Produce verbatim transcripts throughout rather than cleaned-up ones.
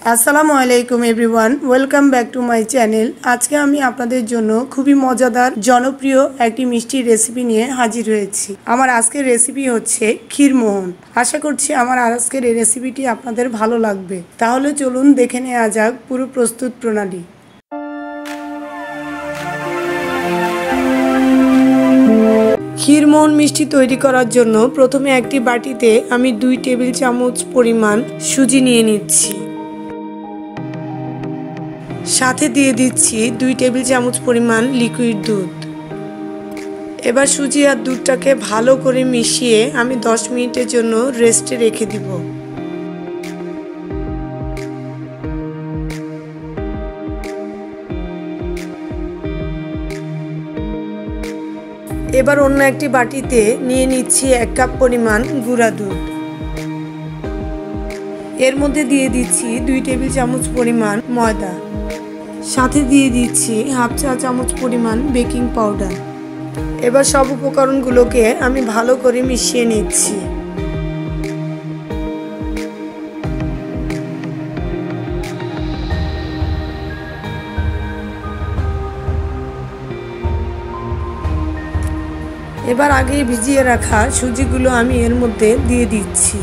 আসসালামু আলাইকুম everyone, welcome back to my channel. আজকে আমি আপনাদের জন্য খুবই মজাদার জনপ্রিয় একটি মিষ্টির রেসিপি নিয়ে হাজির হয়েছি। আমার আজকের রেসিপি হচ্ছে ক্ষীরমোহন। আশা করছি আমার আজকের এই রেসিপিটি আপনাদের ভালো লাগবে। তাহলে চলুন দেখে নেওয়া যাক পুরো প্রস্তুত প্রণালী। ক্ষীরমোহন মিষ্টি তৈরি করার জন্য প্রথমে একটি বাটিতে আমি দুই টেবিল চামচ পরিমাণ সুজি নিয়ে নিচ্ছি। সাথে দিয়ে দিচ্ছি দুই টেবিল চামচ পরিমাণ লিকুইড দুধ। এবার সুজি আর দুধটাকে ভালো করে মিশিয়ে আমি দশ মিনিটের জন্য রেস্টে রেখে দিব। এবার অন্য একটি বাটিতে নিয়ে নিচ্ছি এক কাপ পরিমাণ গুঁড়া দুধ। এর মধ্যে দিয়ে দিচ্ছি দুই টেবিল চামচ পরিমাণ ময়দা। সাথে দিয়ে দিচ্ছি হাফ চা চামচ পরিমাণ বেকিং পাউডার। এবার সব উপকরণগুলোকে আমি ভালো করে মিশিয়ে নিচ্ছি। এবার আগে ভিজিয়ে রাখা সুজিগুলো আমি এর মধ্যে দিয়ে দিচ্ছি।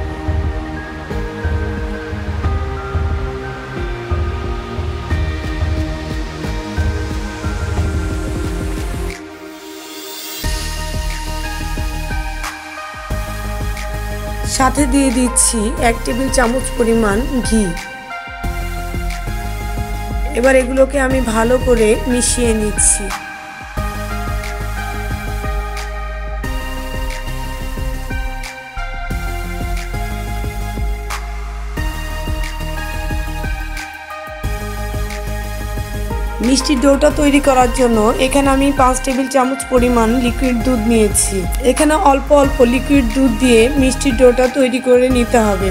সাথে দিয়ে দিচ্ছি এক টেবিল চামচ পরিমাণ ঘি। এবার এগুলোকে আমি ভালো করে মিশিয়ে নিচ্ছি। মিষ্টির ডোটা তৈরি করার জন্য এখানে আমি পাঁচ টেবিল চামচ পরিমাণ লিকুইড দুধ নিয়েছি। এখানে অল্প অল্প লিকুইড দুধ দিয়ে মিষ্টির ডোটা তৈরি করে নিতে হবে।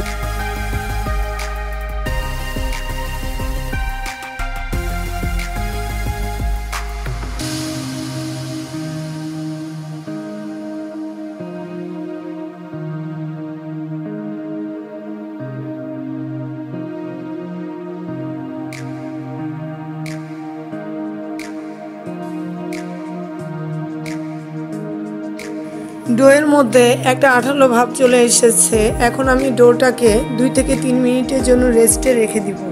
ডোয়ের মধ্যে একটা আঠালো ভাব চলে এসেছে। এখন আমি ডোটাকে দুই থেকে তিন মিনিটের জন্য রেস্টে রেখে দিব।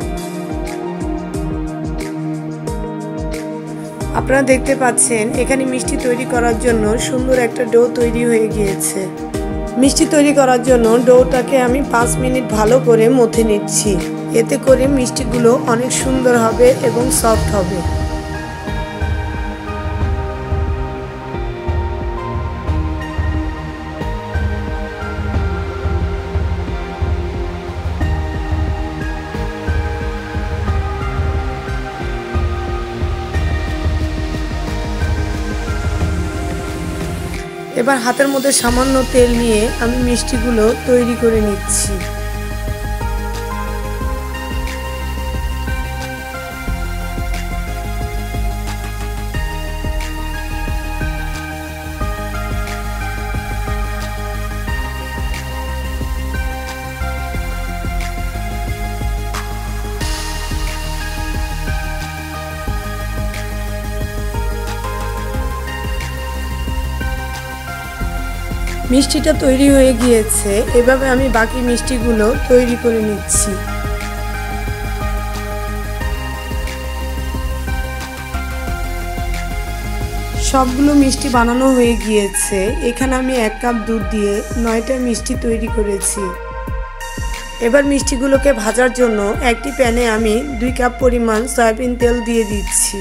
আপনারা দেখতে পাচ্ছেন এখানে মিষ্টি তৈরি করার জন্য সুন্দর একটা ডো তৈরি হয়ে গিয়েছে। মিষ্টি তৈরি করার জন্য ডোটাকে আমি পাঁচ মিনিট ভালো করে মথে নিচ্ছি। এতে করে মিষ্টিগুলো অনেক সুন্দর হবে এবং সফট হবে। এবার হাতের মধ্যে সামান্য তেল নিয়ে আমি মিষ্টিগুলো তৈরি করে নিচ্ছি। মিষ্টিটা তৈরি হয়ে গিয়েছে। এভাবে আমি বাকি মিষ্টিগুলো তৈরি করে নিচ্ছি। সবগুলো মিষ্টি বানানো হয়ে গিয়েছে। এখানে আমি এক কাপ দুধ দিয়ে নয়টা মিষ্টি তৈরি করেছি। এবার মিষ্টিগুলোকে ভাজার জন্য একটি প্যানে আমি দুই কাপ পরিমাণ সয়াবিন তেল দিয়ে দিচ্ছি।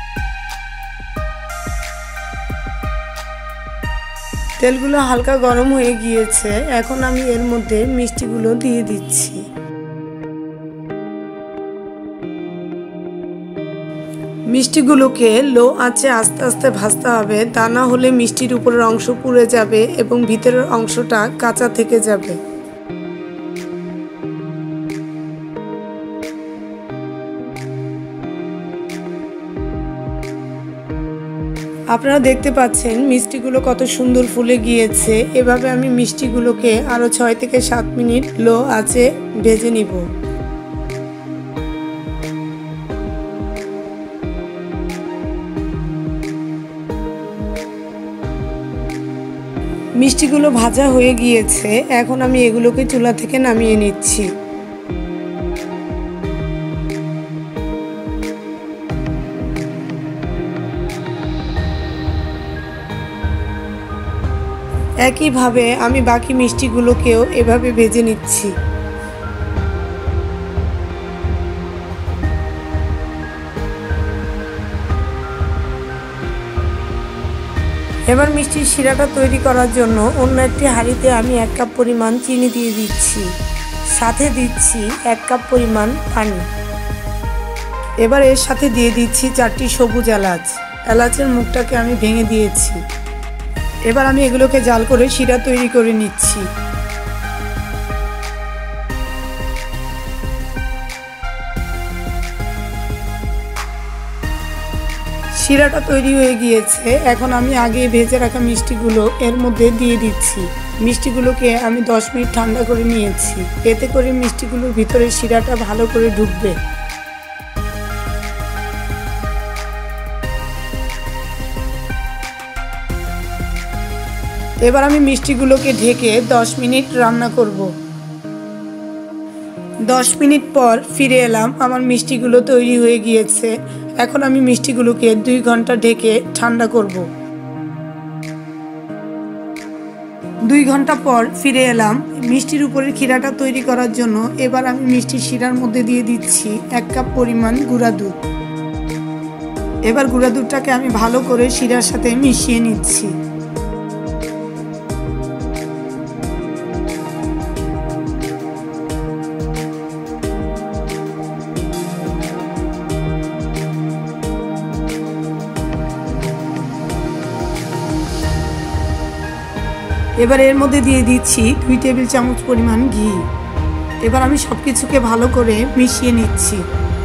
তেলগুলো হালকা গরম হয়ে গিয়েছে। এখন আমি এর মধ্যে মিষ্টিগুলো দিয়ে দিচ্ছি। মিষ্টিগুলোকে লো আঁচে আস্তে আস্তে ভাজতে হবে, তা না হলে মিষ্টির উপরের অংশ পুড়ে যাবে এবং ভিতরের অংশটা কাঁচা থেকে যাবে। আপনারা দেখতে পাচ্ছেন মিষ্টিগুলো কত সুন্দর ফুলে গিয়েছে। এভাবে আমি মিষ্টিগুলোকে আরো ছয় থেকে সাত মিনিট লো আঁচে ভেজে নিব। মিষ্টিগুলো ভাজা হয়ে গিয়েছে, এখন আমি এগুলোকে চুলা থেকে নামিয়ে নিচ্ছি। একইভাবে আমি বাকি মিষ্টিগুলোকেও এভাবে ভেজে নিচ্ছি। এবার মিষ্টির শিরাটা তৈরি করার জন্য অন্য একটি হাঁড়িতে আমি এক কাপ পরিমাণ চিনি দিয়ে দিচ্ছি, সাথে দিচ্ছি এক কাপ পরিমাণ পানি। এবার এর সাথে দিয়ে দিচ্ছি চারটি সবুজ এলাচ। এলাচের মুখটাকে আমি ভেঙে দিয়েছি। এবার আমি এগুলোকে জাল করে শিরা তৈরি করে নিচ্ছি। শিরাটা তৈরি হয়ে গিয়েছে, এখন আমি আগে ভেজে রাখা মিষ্টিগুলো এর মধ্যে দিয়ে দিচ্ছি। মিষ্টিগুলোকে আমি দশ মিনিট ঠান্ডা করে নিয়েছি, এতে করে মিষ্টিগুলোর ভিতরে শিরাটা ভালো করে ঢুকবে। এবার আমি মিষ্টিগুলোকে ঢেকে দশ মিনিট রান্না করব। দশ মিনিট পর ফিরে এলাম, আমার মিষ্টিগুলো তৈরি হয়ে গিয়েছে। এখন আমি মিষ্টিগুলোকে দুই ঘন্টা ঢেকে ঠান্ডা করব। দুই ঘন্টা পর ফিরে এলাম মিষ্টির উপরের ক্ষীরাটা তৈরি করার জন্য। এবার আমি মিষ্টির শিরার মধ্যে দিয়ে দিচ্ছি এক কাপ পরিমাণ গুঁড়া দুধ। এবার গুঁড়া দুধটাকে আমি ভালো করে শিরার সাথে মিশিয়ে নিচ্ছি। এবার এর মধ্যে দিয়ে দিচ্ছি দুই টেবিল চামচ পরিমাণ ঘি। এবার আমি সব কিছুকে ভালো করে মিশিয়ে নিচ্ছি।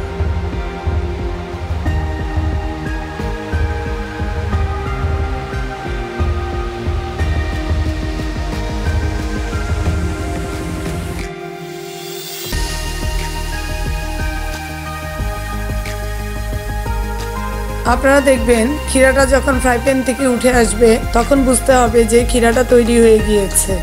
আপনারা দেখবেন ক্ষীরাটা যখন ফ্রাই প্যান থেকে উঠে আসবে তখন বুঝতে হবে যে ক্ষীরাটা তৈরি হয়ে গিয়েছে।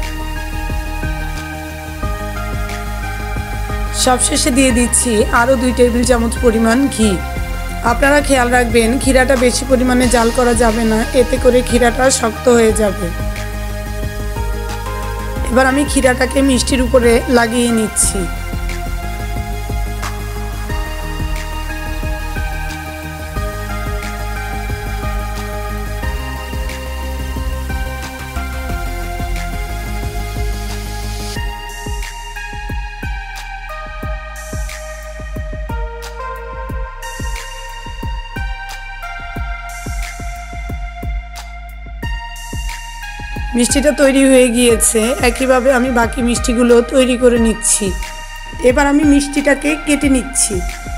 সবশেষে দিয়ে দিচ্ছি আরও দুই টেবিল চামচ পরিমাণ ঘি। আপনারা খেয়াল রাখবেন ক্ষীরাটা বেশি পরিমাণে জাল করা যাবে না, এতে করে ক্ষীরাটা শক্ত হয়ে যাবে। এবার আমি ক্ষীরাটাকে মিষ্টির উপরে লাগিয়ে নিচ্ছি। মিষ্টিটা তৈরি হয়ে গিয়েছে, একইভাবে আমি বাকি মিষ্টিগুলো তৈরি করে নিচ্ছি। এবার আমি মিষ্টিটাকে কেটে নিচ্ছি।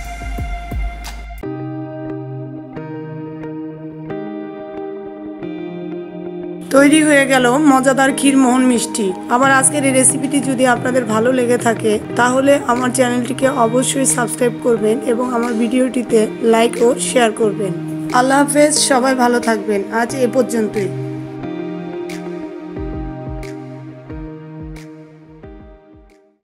তৈরি হয়ে গেল মজাদার ক্ষীরমোহন মিষ্টি। আমার আজকের এই রেসিপিটি যদি আপনাদের ভালো লেগে থাকে তাহলে আমার চ্যানেলটিকে অবশ্যই সাবস্ক্রাইব করবেন এবং আমার ভিডিওটিতে লাইক ও শেয়ার করবেন। আল্লাহ হাফেজ, সবাই ভালো থাকবেন। আজ এ পর্যন্তই।